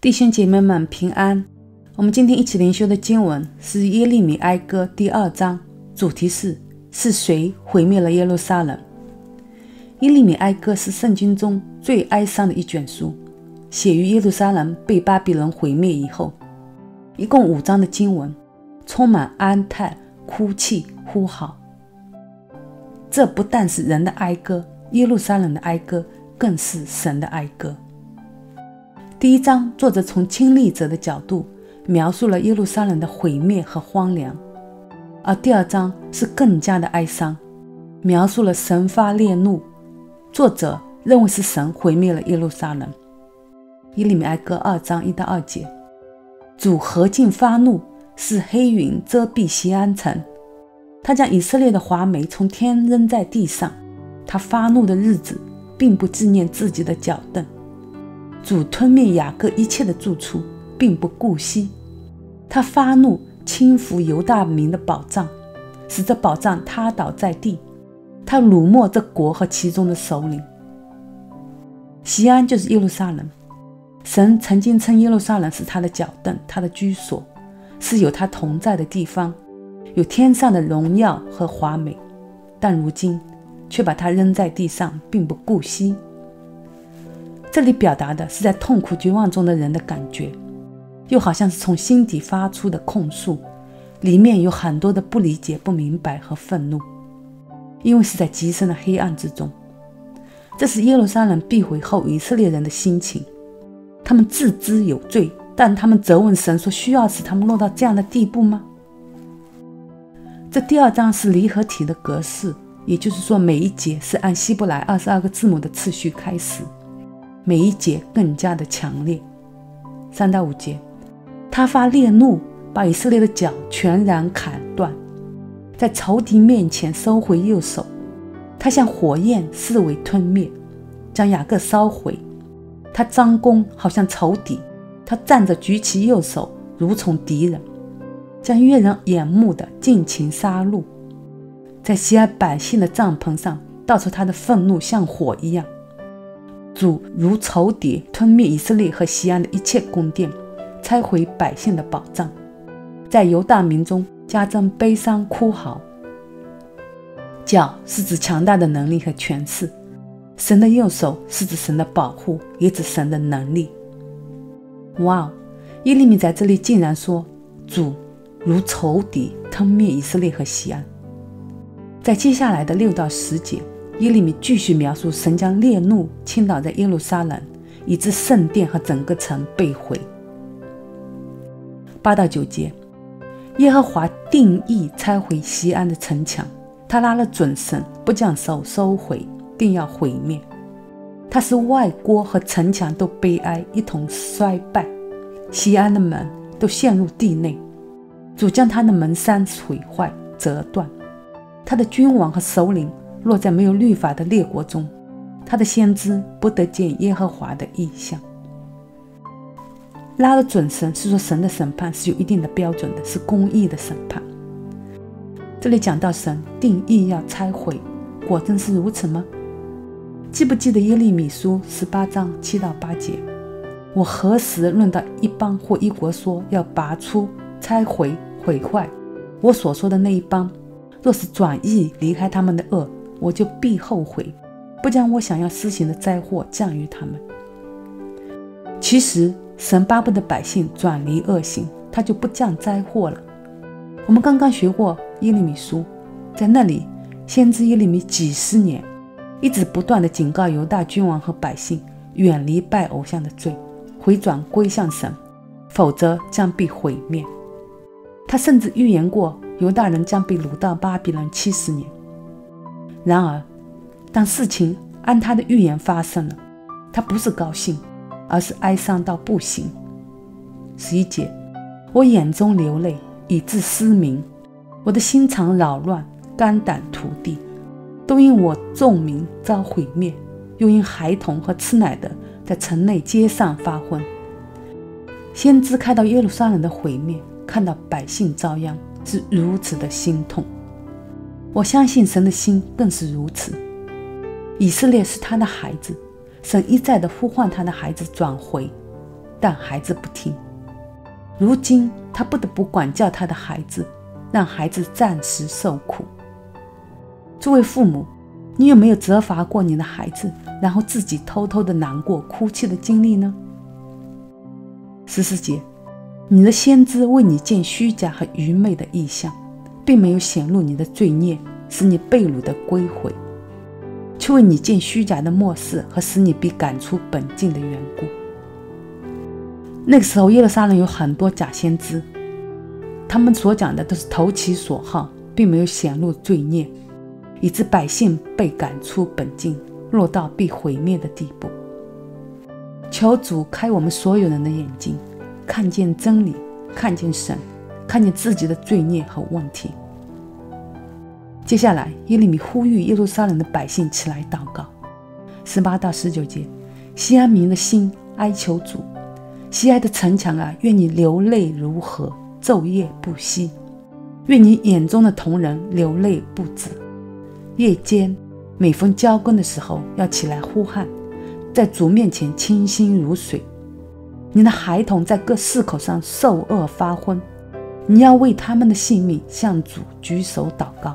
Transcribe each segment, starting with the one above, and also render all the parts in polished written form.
弟兄姐妹们平安。我们今天一起灵修的经文是耶利米哀歌第2章，主题是谁毁灭了耶路撒冷。耶利米哀歌是圣经中最哀伤的一卷书，写于耶路撒冷被巴比伦毁灭以后。一共5章的经文，充满哀叹、哭泣、呼号。这不但是人的哀歌，耶路撒冷的哀歌更是神的哀歌。第1章，作者从亲历者的角度描述了耶路撒冷的毁灭和荒凉，而第2章是更加的哀伤，描述了神发烈怒，作者认为是神毁灭了耶路撒冷。耶利米哀歌2章1到2节，主何竟发怒，使黑云遮蔽锡安城，他将以色列的华美从天扔在地上，他发怒的日子并不纪念自己的脚凳。主吞灭雅各一切的住处，并不顾惜，他发怒倾覆犹大民的宝藏，使这宝藏塌倒在地，他辱没这国和其中的首领。锡安就是耶路撒冷，神曾经称耶路撒冷是他的脚凳，他的居所，是有他同在的地方，有天上的荣耀和华美，但如今却把他扔在地上，并不顾惜。这里表达的是在痛苦绝望中的人的感觉，又好像是从心底发出的控诉，里面有很多的不理解、不明白和愤怒，因为是在极深的黑暗之中。这是耶路撒冷被毁后以色列人的心情，他们自知有罪，但他们责问神说，需要使他们落到这样的地步吗？这第2章是离合体的格式，也就是说每一节是按希伯来22个字母的次序开始，每一节更加的强烈。3到5节，他发烈怒，把以色列的脚全然砍断，在仇敌面前收回右手，他像火焰四围吞灭，将雅各烧毁。他张弓好像仇敌，他站着举起右手如从敌人，将悦人眼目的尽情杀戮，在西安百姓的帐篷上倒出他的愤怒，像火一样。主如仇敌吞灭以色列和锡安的一切宫殿，拆毁百姓的宝藏，在犹大民中加增悲伤哭嚎。脚是指强大的能力和权势，神的右手是指神的保护，也指神的能力。哇，耶利米在这里竟然说主如仇敌吞灭以色列和锡安。在接下来的6到10节，耶利米继续描述神将烈怒倾倒在耶路撒冷，以致圣殿和整个城被毁。8到9节，耶和华定义拆毁锡安的城墙，他拉了准绳，不将手收回，定要毁灭。他使外郭和城墙都悲哀，一同衰败，锡安的门都陷入地内。主将他的门山毁坏折断，他的君王和首领落在没有律法的列国中，他的先知不得见耶和华的异象。拉了准绳是说神的审判是有一定的标准的，是公义的审判。这里讲到神定义要拆毁，果真是如此吗？记不记得耶利米书18章7到8节，我何时论到一邦或一国说要拔出、拆毁、毁坏，我所说的那一邦若是转意离开他们的恶，我就必后悔，不将我想要施行的灾祸降于他们。其实神巴不得百姓转离恶行，他就不降灾祸了。我们刚刚学过耶利米书，在那里先知耶利米几十年一直不断地警告犹大君王和百姓远离拜偶像的罪，回转归向神，否则将被毁灭。他甚至预言过犹大人将被掳到巴比伦70年。然而当事情按他的预言发生了，他不是高兴，而是哀伤到不行。11节，我眼中流泪，以致失明，我的心肠扰乱，肝胆涂地，都因我众民遭毁灭，又因孩童和吃奶的在城内街上发昏。先知看到耶路撒冷的毁灭，看到百姓遭殃，是如此的心痛。我相信神的心更是如此。以色列是他的孩子，神一再的呼唤他的孩子转回， 但孩子不听。如今他不得不管教他的孩子，让孩子暂时受苦。诸位父母，你有没有责罚过你的孩子，然后自己偷偷的难过哭泣的经历呢？14节，你的先知为你见虚假和愚昧的异象，并没有显露你的罪孽，使你被掳的归回，却为你见虚假的末世和使你被赶出本境的缘故。那个时候耶路撒冷有很多假先知，他们所讲的都是投其所好，并没有显露罪孽，以致百姓被赶出本境，落到被毁灭的地步。求主开我们所有人的眼睛，看见真理，看见神，看见自己的罪孽和问题。接下来耶利米呼吁耶路撒冷的百姓起来祷告。18到19节，西安民的心哀求主，西安的城墙啊，愿你流泪如河，昼夜不息，愿你眼中的瞳人流泪不止。夜间每逢交更的时候，要起来呼喊，在主面前清心如水。你的孩童在各市口上受饿发昏，你要为他们的性命向主举手祷告。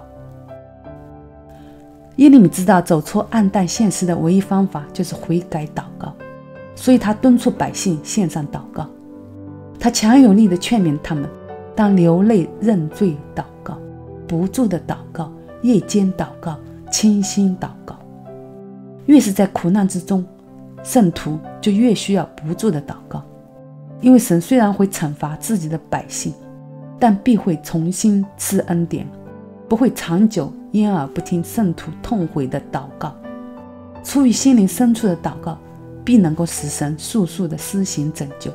耶利米知道走出暗淡现实的唯一方法就是悔改祷告，所以他敦促百姓献上祷告。他强有力地劝勉他们，当流泪认罪祷告，不住的祷告，夜间祷告，清心祷告。越是在苦难之中，圣徒就越需要不住的祷告，因为神虽然会惩罚自己的百姓，但必会重新赐恩典，不会长久掩耳不听圣徒痛悔的祷告。出于心灵深处的祷告，必能够使神速速的施行拯救。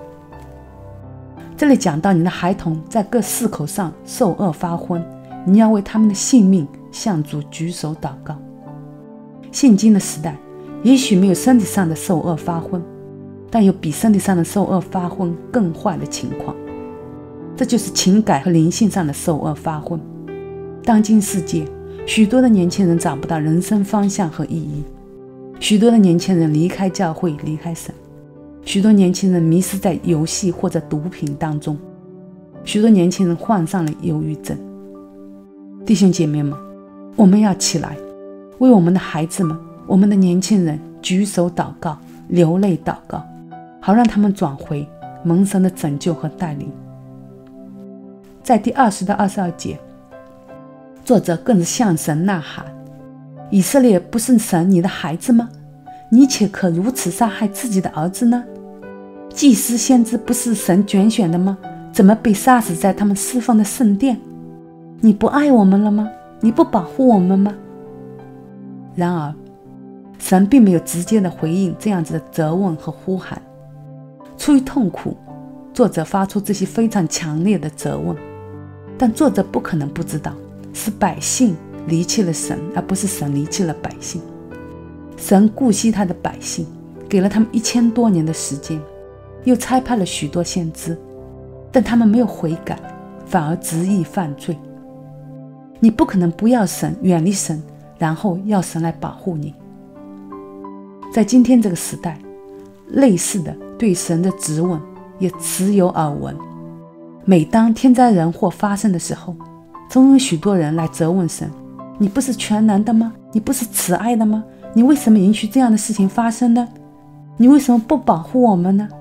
这里讲到你的孩童在各市口上受饿发昏，你要为他们的性命向主举手祷告。现今的时代也许没有身体上的受饿发昏，但有比身体上的受饿发昏更坏的情况，这就是情感和灵性上的受饿发昏。当今世界，许多的年轻人找不到人生方向和意义，许多的年轻人离开教会，离开神，许多年轻人迷失在游戏或者毒品当中，许多年轻人患上了忧郁症。弟兄姐妹们，我们要起来，为我们的孩子们，我们的年轻人举手祷告，流泪祷告，好让他们转回蒙神的拯救和带领。在第20到22节，作者更是向神呐喊，以色列不是神你的孩子吗？你且可如此杀害自己的儿子呢？祭司先知不是神拣选的吗？怎么被杀死在他们侍奉的圣殿？你不爱我们了吗？你不保护我们吗？然而神并没有直接的回应这样子的责问和呼喊。出于痛苦，作者发出这些非常强烈的责问，但作者不可能不知道，是百姓离弃了神，而不是神离弃了百姓。神顾惜他的百姓，给了他们1000多年的时间，又差派了许多先知，但他们没有悔改，反而执意犯罪。你不可能不要神，远离神，然后要神来保护你。在今天这个时代，类似的对神的质问也时有耳闻。每当天灾人祸发生的时候，总有许多人来责问神，你不是全能的吗？你不是慈爱的吗？你为什么允许这样的事情发生呢？你为什么不保护我们呢？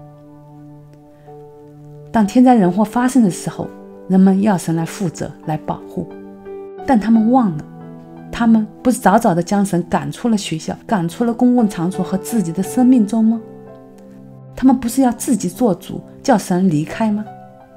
当天灾人祸发生的时候，人们要神来负责，来保护，但他们忘了，他们不是早早的将神赶出了学校，赶出了公共场所和自己的生命中吗？他们不是要自己做主，叫神离开吗？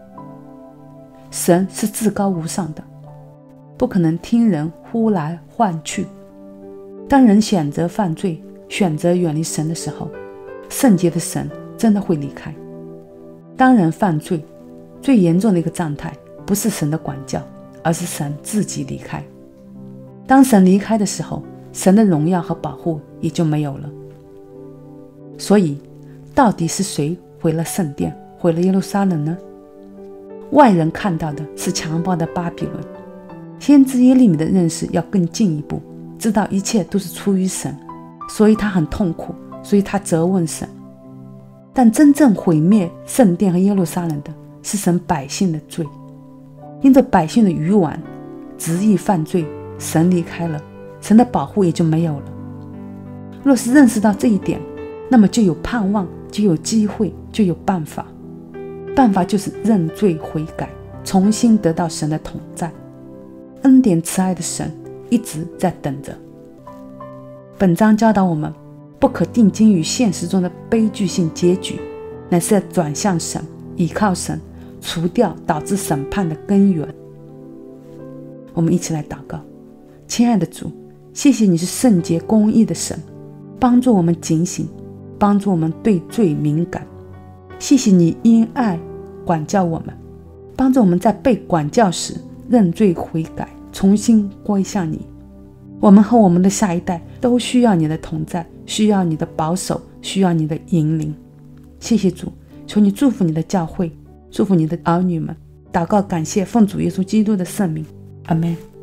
神是至高无上的，不可能听人呼来唤去。当人选择犯罪，选择远离神的时候，圣洁的神真的会离开。当人犯罪，最严重的一个状态不是神的管教，而是神自己离开。当神离开的时候，神的荣耀和保护也就没有了。所以到底是谁毁了圣殿，毁了耶路撒冷呢？外人看到的是强暴的巴比伦，先知耶利米的认识要更进一步，知道一切都是出于神，所以他很痛苦，所以他责问神。 但真正毁灭圣殿和耶路撒冷的是神百姓的罪。因着百姓的愚顽执意犯罪，神离开了，神的保护也就没有了。若是认识到这一点，那么就有盼望，就有机会，就有办法。办法就是认罪悔改，重新得到神的同在。恩典慈爱的神一直在等着。本章教导我们，不可定睛于现实中的悲剧性结局，乃是要转向神，倚靠神，除掉导致审判的根源。我们一起来祷告。亲爱的主，谢谢你是圣洁公义的神，帮助我们警醒，帮助我们对罪敏感。谢谢你因爱管教我们，帮助我们在被管教时认罪悔改，重新归向你。我们和我们的下一代都需要你的同在，需要你的保守，需要你的引领。谢谢主，求你祝福你的教会，祝福你的儿女们。祷告感谢，奉主耶稣基督的圣名，阿们。